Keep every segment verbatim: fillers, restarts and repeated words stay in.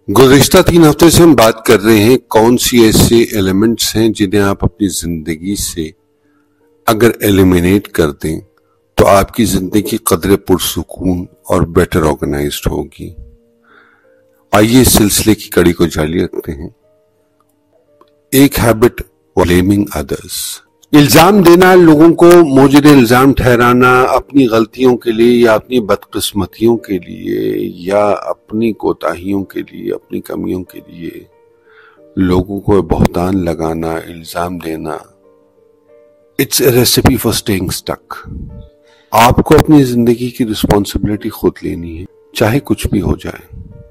गुज़िश्ता तीन हफ्ते से हम बात कर रहे हैं कौन सी ऐसे एलिमेंट्स हैं जिन्हें आप अपनी जिंदगी से अगर एलिमिनेट कर दें तो आपकी जिंदगी कदरे पुरसुकून और बेटर ऑर्गेनाइज्ड होगी। आइए इस सिलसिले की कड़ी को जारी रखते हैं। एक हैबिट, ब्लेमिंग अदर्स। इल्जाम देना, लोगों को मुजरिम इल्जाम ठहराना अपनी गलतियों के लिए या अपनी बदकिस्मतियों के लिए या अपनी कोताहियों के लिए, अपनी कमियों के लिए लोगों को बहतान लगाना, इल्जाम देना, it's a recipe for staying stuck. आपको अपनी जिंदगी की रिस्पॉन्सिबिलिटी खुद लेनी है, चाहे कुछ भी हो जाए।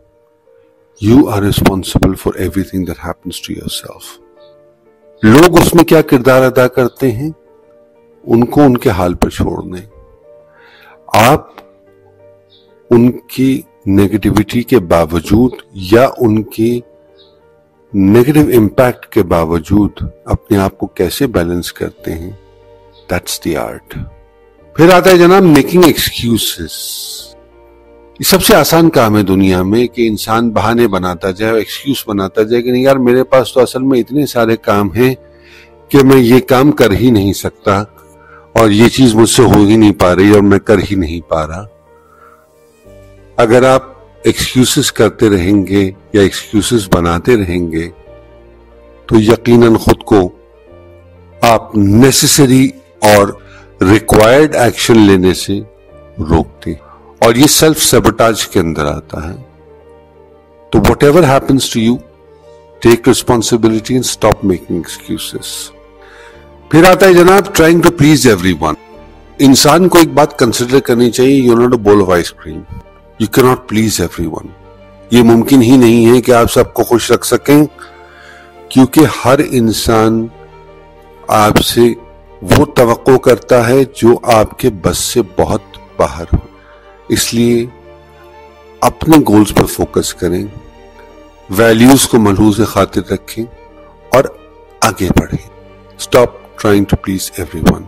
You are responsible for everything that happens to yourself. लोग उसमें क्या किरदार अदा करते हैं, उनको उनके हाल पर छोड़ दें। आप उनकी नेगेटिविटी के बावजूद या उनकी नेगेटिव इम्पैक्ट के बावजूद अपने आप को कैसे बैलेंस करते हैं, दैट्स द आर्ट। फिर आता है जनाब मेकिंग एक्सक्यूजेस। ये सबसे आसान काम है दुनिया में कि इंसान बहाने बनाता जाए, एक्सक्यूज बनाता जाए कि नहीं यार मेरे पास तो असल में इतने सारे काम हैं कि मैं ये काम कर ही नहीं सकता और ये चीज मुझसे हो ही नहीं पा रही और मैं कर ही नहीं पा रहा। अगर आप एक्सक्यूजेस करते रहेंगे या एक्सक्यूजेस बनाते रहेंगे तो यकीनन खुद को आप नेसेसरी और रिक्वायर्ड एक्शन लेने से रोकते, और ये सेल्फ सबोटाज के अंदर आता है। तो whatever happens to you, take responsibility and stop making excuses. फिर आता है जनाब ट्राइंग टू प्लीज एवरीवन। इंसान को एक बात कंसिडर करनी चाहिए, you not a bowl of ice cream, you can not please everyone. ये मुमकिन ही नहीं है कि आप सबको खुश रख सकें, क्योंकि हर इंसान आपसे वो तवक्को करता है जो आपके बस से बहुत बाहर हो। इसलिए अपने गोल्स पर फोकस करें, वैल्यूज को मलहूज़ खातिर रखें और आगे बढ़ें। Stop trying to please everyone.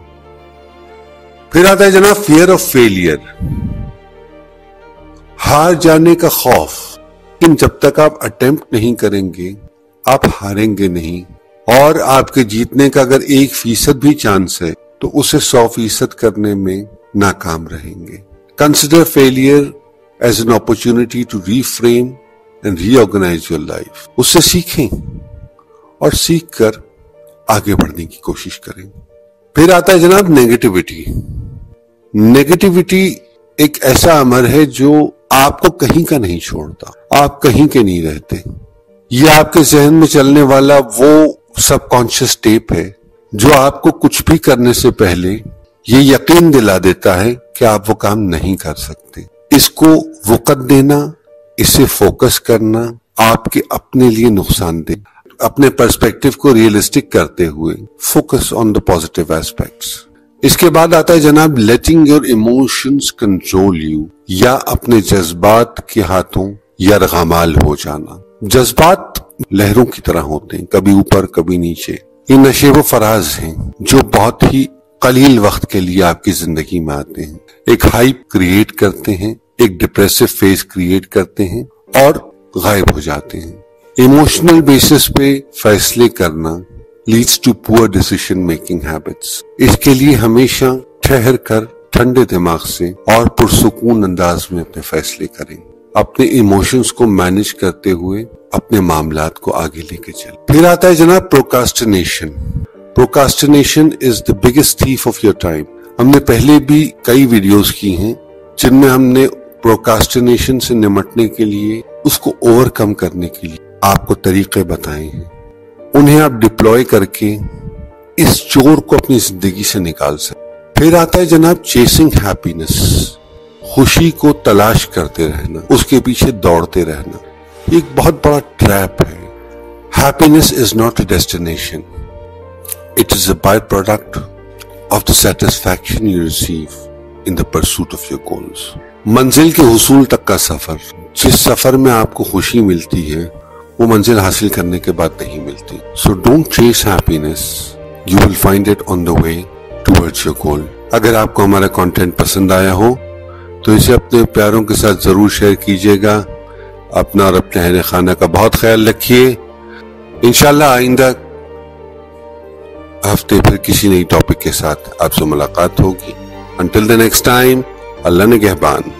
फिर आता है जनाब फियर ऑफ फेलियर, हार जाने का खौफ। लेकिन जब तक आप अटेम्प्ट नहीं करेंगे आप हारेंगे नहीं, और आपके जीतने का अगर एक फीसद भी चांस है तो उसे सौ फीसद करने में नाकाम रहेंगे। Consider failure as an opportunity to reframe and reorganize your life. उससे सीखें और सीख कर आगे बढ़ने की कोशिश करें। फिर आता है जनाब नेगेटिविटी। नेगेटिविटी एक ऐसा अमर है जो आपको कहीं का नहीं छोड़ता, आप कहीं के नहीं रहते। ये आपके जहन में चलने वाला वो सबकॉन्शियस टेप है जो आपको कुछ भी करने से पहले ये यकीन दिला देता है कि आप वो काम नहीं कर सकते। इसको वक़्त देना, इसे फोकस करना आपके अपने लिए नुकसान दे। अपने पर्सपेक्टिव को रियलिस्टिक करते हुए focus on the positive aspects. इसके बाद आता है जनाब letting your emotions control you, या अपने जज्बात के हाथों यरगमाल हो जाना। जज्बात लहरों की तरह होते हैं, कभी ऊपर कभी नीचे। ये नशे व फराज हैं जो बहुत ही कलील वक्त के लिए आपकी जिंदगी में आते हैं, एक हाइप क्रिएट करते हैं, एक डिप्रेसिव फेज क्रिएट करते हैं और गायब हो जाते हैं। इमोशनल बेसिस पे फैसले करना leads to poor decision making habits. इसके लिए हमेशा ठहर कर ठंडे दिमाग से और पुरसुकून अंदाज में अपने फैसले करें। अपने इमोशंस को मैनेज करते हुए अपने मामलात को आगे लेके चलें। फिर आता है जनाब procrastination. Procrastination is the biggest thief of your time. हमने पहले भी कई वीडियोस की हैं जिनमें हमने प्रोक्रास्टिनेशन से निपटने के लिए, उसको ओवरकम करने के लिए आपको तरीके बताए हैं। उन्हें आप डिप्लॉय करके इस चोर को अपनी जिंदगी से निकाल सकते। फिर आता है जनाब चेसिंग हैप्पीनेस, खुशी को तलाश करते रहना, उसके पीछे दौड़ते रहना। एक बहुत बड़ा ट्रैप है। Happiness is not a destination, it is a byproduct of the satisfaction you receive in the pursuit of your goals. मंजिल के हुसूल तक का सफर, जिस सफर में आपको खुशी मिलती है वो मंजिल हासिल करने के बाद नहीं मिलती। So don't chase happiness, you will find it on the way towards your goal. अगर आपको हमारा कंटेंट पसंद आया हो तो इसे अपने प्यारों के साथ जरूर शेयर कीजिएगा, اپنا اور اپنے اہل خانہ کا بہت خیال رکھیے. انشاءاللہ آئندہ ہفتے پھر کسی نئی ٹاپک کے ساتھ آپ سے ملاقات ہوگی. انٹل دی نیکسٹ ٹائم، اللہ نگہبان.